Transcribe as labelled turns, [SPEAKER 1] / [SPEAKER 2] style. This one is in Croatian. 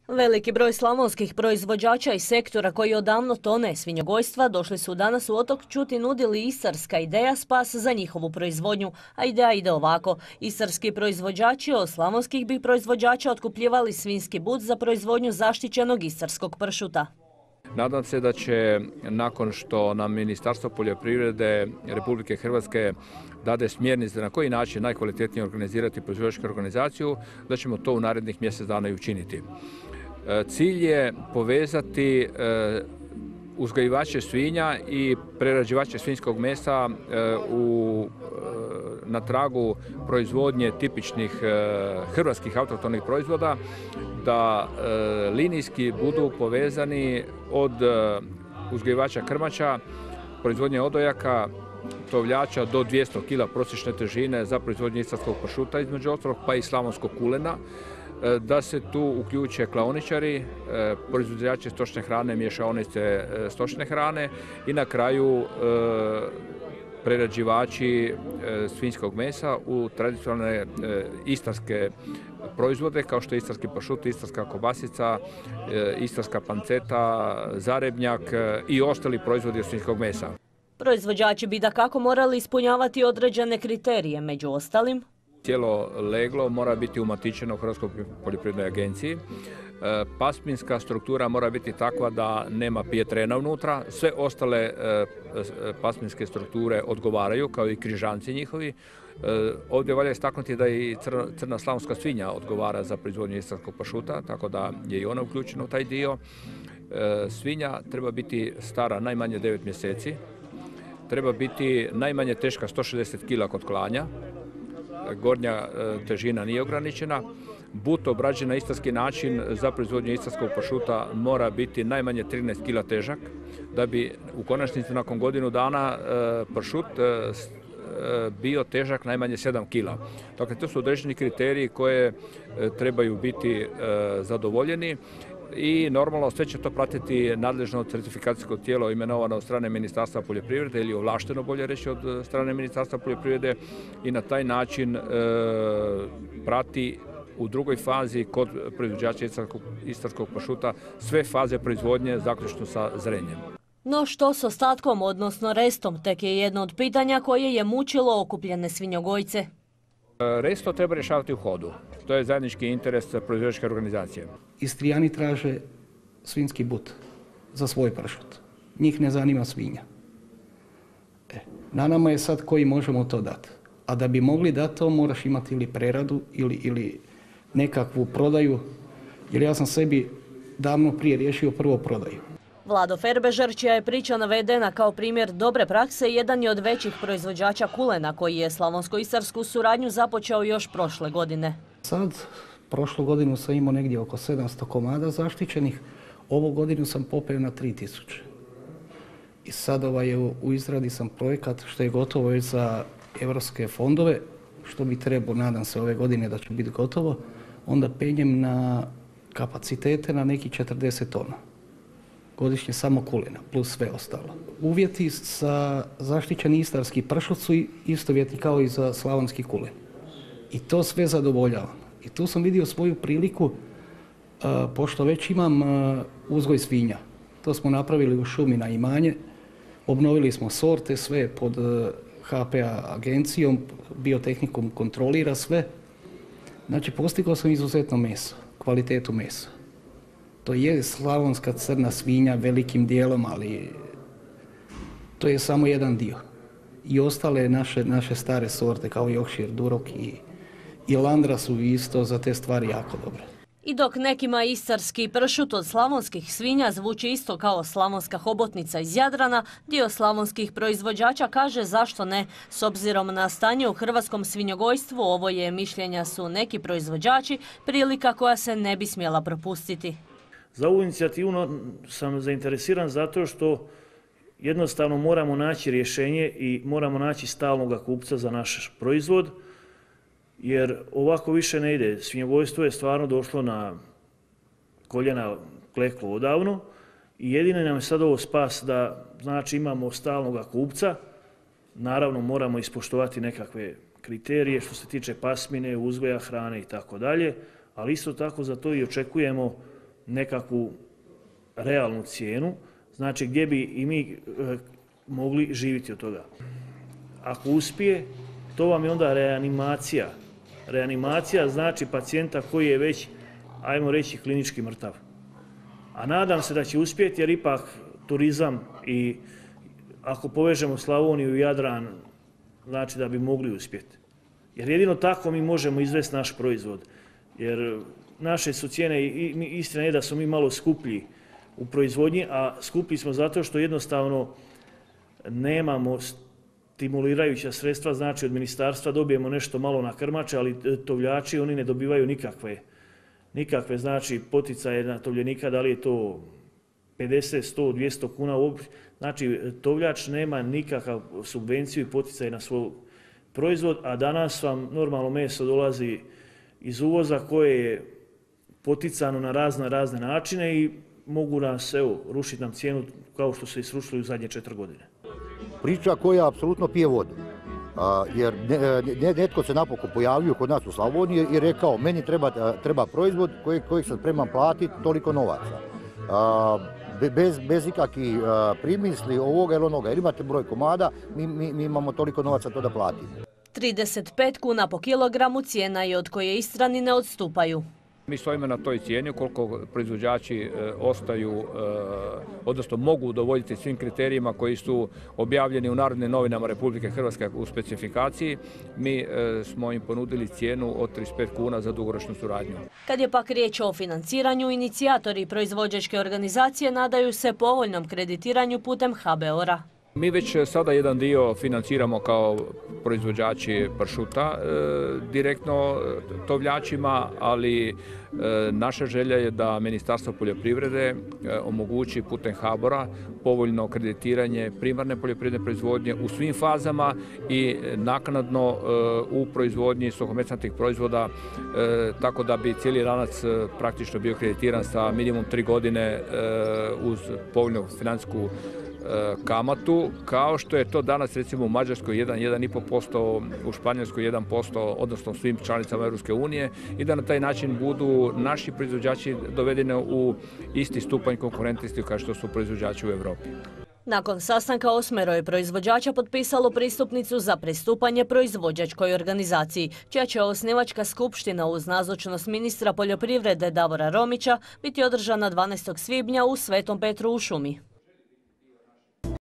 [SPEAKER 1] Veliki broj slavonskih proizvođača iz sektora koji odavno tone svinjogojstva došli su danas u Otok Čut i nudili istarska ideja spas za njihovu proizvodnju, a ideja ide ovako. Istarski proizvođači od slavonskih bi proizvođača otkupljivali svinjski but za proizvodnju zaštićenog istarskog pršuta.
[SPEAKER 2] Nadam se da će nakon što nam Ministarstvo poljoprivrede Republike Hrvatske dade smjernice na koji način najkvalitetnije organizirati proizvođačku organizaciju, da ćemo to u narednih mjesec dana i učiniti. Cilj je povezati uzgajivače svinja i prerađivače svinjskog mesa na tragu proizvodnje tipičnih hrvatskih autohtonih proizvoda, da linijski budu povezani od uzgajivača krmača, proizvodnje odojaka, tovljača do 200 kg prosječne težine za proizvodnju istarskog pršuta između ostalog, pa i slavonskog kulena, da se tu uključe klaoničari, proizvođači stočne hrane, mješaonice stočne hrane i na kraju prerađivači svinjskog mesa u tradicionalne istarske proizvode kao što je istarski pršut, istarska kobasica, istarska panceta, zarebnjak i ostali proizvodi od svinjskog mesa.
[SPEAKER 1] Proizvođači bi dakako morali ispunjavati određene kriterije, među ostalim.
[SPEAKER 2] Cijelo leglo mora biti umatičeno u Hrvatskoj poljoprivrednoj agenciji. Pasminska struktura mora biti takva da nema pijetrena unutra. Sve ostale pasminske strukture odgovaraju, kao i križanci njihovi. Ovdje valja istaknuti da i crna slavonska svinja odgovara za proizvodnju istarskog pršuta, tako da je i ona uključena u taj dio. Svinja treba biti stara najmanje 9 mjeseci. Treba biti najmanje teška 160 kg kod klanja. Gornja težina nije ograničena. But obrađen na istarski način za proizvodnju istarskog pršuta mora biti najmanje 13 kg težak, da bi u konačnici nakon godinu dana pršut bio težak najmanje 7 kg. Dakle, to su određeni kriteriji koje trebaju biti zadovoljeni. I normalno sve će to pratiti nadležno certifikacijsko tijelo imenovano od strane Ministarstva poljoprivrede ili ovlašteno, bolje reći, od strane Ministarstva poljoprivrede i na taj način prati u drugoj fazi kod proizvođača istarskog pršuta sve faze proizvodnje zaključno sa zrenjem.
[SPEAKER 1] No što s ostatkom, odnosno restom, tek je jedno od pitanja koje je mučilo okupljene svinjogojce.
[SPEAKER 2] Resto treba rješavati u hodu. To je zajednički interes proizvođačke organizacije.
[SPEAKER 3] Istrijani traže svinjski but za svoj pršut. Njih ne zanima svinja. Na nama je sad koji možemo to dati. A da bi mogli dati to, moraš imati ili preradu ili nekakvu prodaju. Jer ja sam sebi davno prije riješio prvo prodaju.
[SPEAKER 1] Vlado Ferbežer, čija je priča navedena kao primjer dobre prakse, jedan je od većih proizvođača kulena koji je slavonsko-istarsku suradnju započeo još prošle godine.
[SPEAKER 3] Sad, prošlu godinu sam imao negdje oko 700 komada zaštićenih, ovu godinu sam popeo na 3000. I sad u izradi sam projekat što je gotovo već za evropske fondove, što bi trebao, nadam se, ove godine da će biti gotovo, onda penjem na kapacitete na neki 40 tona. Godišnje samo kulena, plus sve ostalo. Uvjeti za zaštićeni istarski pršut su istovjetni kao i za slavonski kulen. I to sve zadovoljavam. I tu sam vidio svoju priliku, pošto već imam uzgoj svinja. To smo napravili u šumi na imanje, obnovili smo sorte, sve pod HPA agencijom, biotehnikom kontrolira sve. Znači, postigao sam izuzetno meso, kvalitetu mesa. To je slavonska crna svinja velikim dijelom, ali to je samo jedan dio. I ostale naše stare sorte kao Yorkshire, Duroc i Landra su isto za te stvari jako dobre.
[SPEAKER 1] I dok nekima istarski pršut od slavonskih svinja zvuči isto kao slavonska hobotnica iz Jadrana, dio slavonskih proizvođača kaže zašto ne. S obzirom na stanje u hrvatskom svinjogojstvu, ovo je, mišljenja su neki proizvođači, prilika koja se ne bi smjela propustiti.
[SPEAKER 4] Za ovu inicijativu sam zainteresiran zato što jednostavno moramo naći rješenje i moramo naći stalnog kupca za naš proizvod, jer ovako više ne ide. Svinjogojstvo je stvarno došlo na koljena, kleklo odavno i jedino nam je sad ovo spas da znači imamo stalnog kupca. Naravno moramo ispoštovati nekakve kriterije što se tiče pasmine, uzgoja hrane i tako dalje, ali isto tako za to i očekujemo nekakvu realnu cijenu, znači gdje bi i mi mogli živjeti od toga. Ako uspije, to vam je onda reanimacija. Reanimacija znači pacijenta koji je već, ajmo reći, klinički mrtav. A nadam se da će uspjeti jer ipak turizam i ako povežemo Slavoniju i Jadran, znači da bi mogli uspjeti. Jer jedino tako mi možemo izvesti naš proizvod. Jer naše su cijene, istina je da smo mi malo skuplji u proizvodnji, a skuplji smo zato što jednostavno nemamo stimulirajuća sredstva, znači od ministarstva dobijemo nešto malo na krmače, ali tovljači oni ne dobivaju nikakve znači poticaje na tovljenika, da li je to 50, 100, 200 kuna uopće. Znači tovljač nema nikakav subvenciju i poticaj na svoj proizvod, a danas vam normalno meso dolazi iz uvoza koje je poticano na razne načine i mogu nas, rušiti nam cijenu kao što se i srušili u zadnje 4 godine.
[SPEAKER 5] Priča koja apsolutno pije vodu. Jer netko se napokon pojavio kod nas u Slavoniji i rekao meni treba proizvod kojeg sam spreman platiti toliko novaca. Bez ikakvih primisli ovoga ili onoga. Jer imate broj komada, mi imamo toliko novaca to da platimo.
[SPEAKER 1] 35 kuna po kilogramu cijena je od koje Istrani ne odstupaju.
[SPEAKER 2] Mi stojimo na toj cijeni koliko proizvođači ostaju, odnosno mogu udovoljiti svim kriterijima koji su objavljeni u Narodnim novinama Republike Hrvatske u specifikaciji. Mi smo im ponudili cijenu od 35 kuna za dugoročnu suradnju.
[SPEAKER 1] Kad je pak riječ o financiranju, inicijatori proizvođačke organizacije nadaju se povoljnom kreditiranju putem HBOR-a.
[SPEAKER 2] Mi već sada jedan dio financiramo kao proizvođači pršuta direktno tovljačima, ali naša želja je da Ministarstvo poljoprivrede omogući putem HBOR-a povoljno kreditiranje primarne poljoprivredne proizvodnje u svim fazama i naknadno u proizvodnji suhomesnatih proizvoda, tako da bi cijeli lanac praktično bio kreditiran sa minimum 3 godine uz povoljnu financijsku kamatu, kao što je to danas recimo u Mađarskoj 1,5%, u Španjolskoj 1%, odnosno svim članicama Europske unije, i da na taj način budu naši proizvođači dovedeni u isti stupanj konkurentnosti kao što su proizvođači u Europi.
[SPEAKER 1] Nakon sastanka 8 je proizvođača potpisalo pristupnicu za pristupanje proizvođačkoj organizaciji, čija će osnivačka skupština uz nazočnost ministra poljoprivrede Davora Romića biti održana 12. svibnja u Svetom Petru u Šumi.